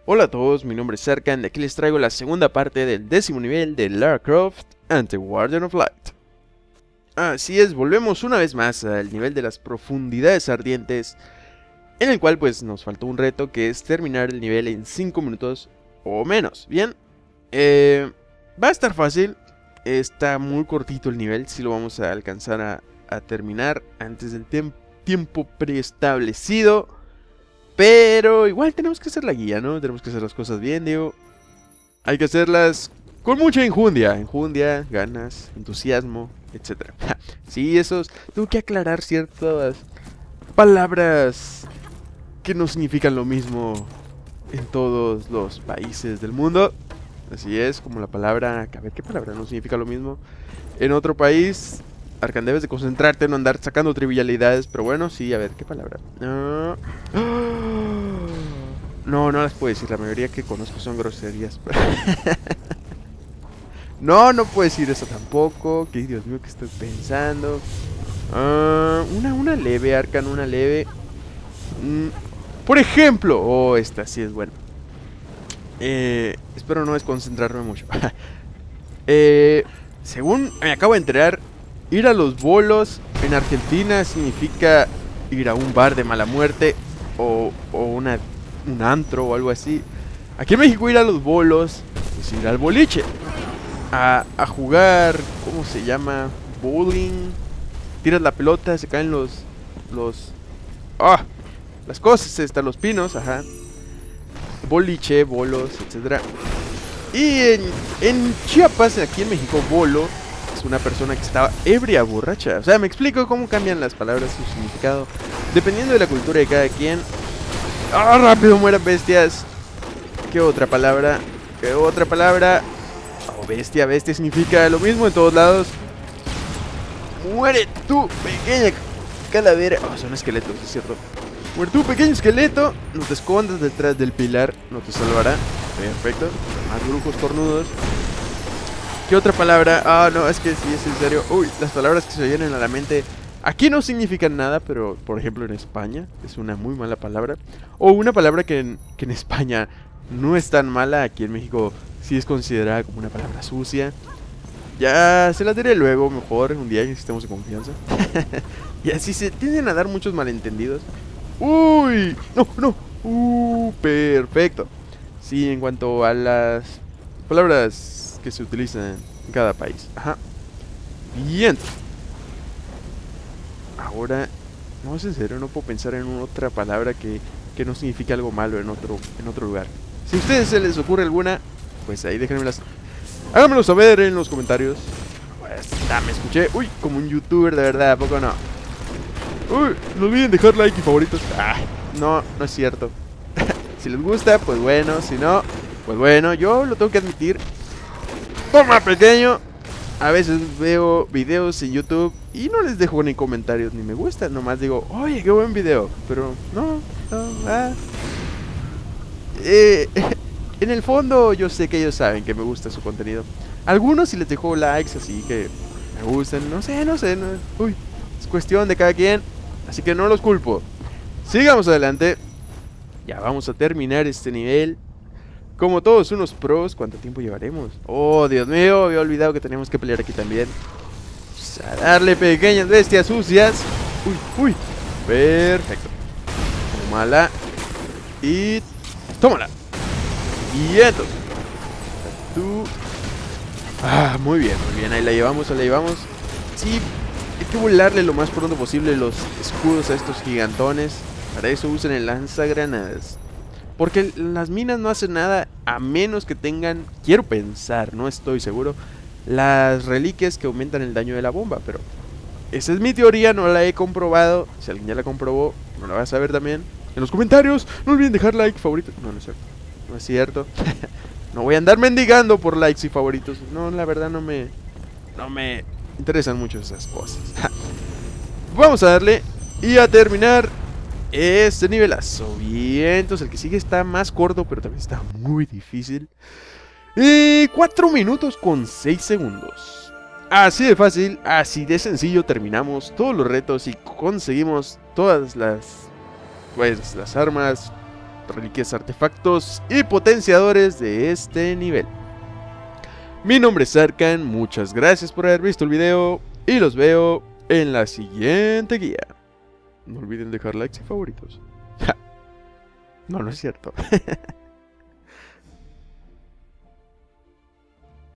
Hola a todos, mi nombre es Serkan y aquí les traigo la segunda parte del 10º nivel de Lara Croft and the Guardian of Light. Así es, volvemos una vez más al nivel de las profundidades ardientes, en el cual pues nos faltó un reto que es terminar el nivel en 5 minutos o menos. Bien, va a estar fácil, está muy cortito el nivel, si lo vamos a alcanzar a terminar antes del tiempo preestablecido. Pero igual tenemos que hacer la guía, ¿no? Tenemos que hacer las cosas bien, digo. Hay que hacerlas con mucha enjundia, ganas, entusiasmo, etc. Sí, tengo que aclarar ciertas palabras que no significan lo mismo en todos los países del mundo. Así es, como la palabra... A ver, ¿qué palabra no significa lo mismo en otro país? Arkan, debes de concentrarte, no andar sacando trivialidades. Pero bueno, sí, a ver, ¿qué palabra? No las puedo decir, la mayoría que conozco son groserías. No puedo decir eso tampoco. Que Dios mío, ¿qué estoy pensando? Una leve, Arkan, una leve. Por ejemplo, esta sí es buena. Espero no desconcentrarme mucho. Según me acabo de enterar, ir a los bolos en Argentina significa ir a un bar de mala muerte o un antro o algo así. Aquí en México ir a los bolos es ir al boliche a jugar, ¿cómo se llama? Bowling. Tiras la pelota, se caen las cosas, los pinos, ajá. Boliche, bolos, etcétera. Y en Chiapas, aquí en México, bolo es una persona que estaba ebria, borracha. O sea, me explico cómo cambian las palabras, su significado, dependiendo de la cultura de cada quien. Rápido, mueran bestias. ¿Qué otra palabra? Bestia significa lo mismo en todos lados. Muere tú, pequeña calavera. Son esqueletos, es cierto. Muere tú, pequeño esqueleto. No te escondas detrás del pilar, no te salvará. Perfecto. Más brujos cornudos. ¿Qué otra palabra? No, es que sí, es en serio. Las palabras que se vienen a la mente aquí no significan nada, pero por ejemplo en España es una muy mala palabra. O una palabra que en España no es tan mala, aquí en México sí es considerada como una palabra sucia. Ya se las diré luego, mejor, un día que estemos de confianza. Y así se tienden a dar muchos malentendidos. No. Perfecto. Sí, en cuanto a las palabras que se utilizan en cada país. Ajá. Bien. Ahora, no es en serio, no puedo pensar en otra palabra que no signifique algo malo en otro lugar. Si a ustedes se les ocurre alguna, pues ahí déjenmelas. Háganmelo saber en los comentarios. Pues me escuché, como un youtuber de verdad, ¿a poco no? No olviden dejar like y favoritos. No es cierto. Si les gusta, pues bueno, si no, pues bueno, yo lo tengo que admitir. Toma, pequeño. A veces veo videos en YouTube y no les dejo ni comentarios ni me gusta, nomás digo, oye, qué buen video. Pero en el fondo yo sé que ellos saben que me gusta su contenido. Algunos sí les dejo likes así que me gustan, no sé. Es cuestión de cada quien, así que no los culpo. Sigamos adelante. Ya vamos a terminar este nivel. Como todos unos pros, ¿cuánto tiempo llevaremos? Dios mío, había olvidado que teníamos que pelear aquí también. Vamos a darle, pequeñas bestias sucias. Perfecto. Tómala. Y tómala. Y entonces tú. Muy bien, ahí la llevamos. Sí, hay que volarle lo más pronto posible los escudos a estos gigantones. Para eso usen el lanzagranadas. Porque las minas no hacen nada a menos que tengan, quiero pensar, no estoy seguro, las reliquias que aumentan el daño de la bomba. Pero esa es mi teoría, no la he comprobado. Si alguien ya la comprobó, me la va a saber también en los comentarios. No olviden dejar like, favorito. No es cierto. No voy a andar mendigando por likes y favoritos. No, la verdad no me interesan mucho esas cosas. Vamos a darle y a terminar este nivelazo. Bien, entonces el que sigue está más corto, pero también está muy difícil. 4 minutos con 6 segundos. Así de fácil, así de sencillo terminamos todos los retos y conseguimos todas las armas reliquias, artefactos y potenciadores de este nivel. Mi nombre es Arkan, muchas gracias por haber visto el video y los veo en la siguiente guía. No olviden dejar likes y favoritos. No, no es cierto.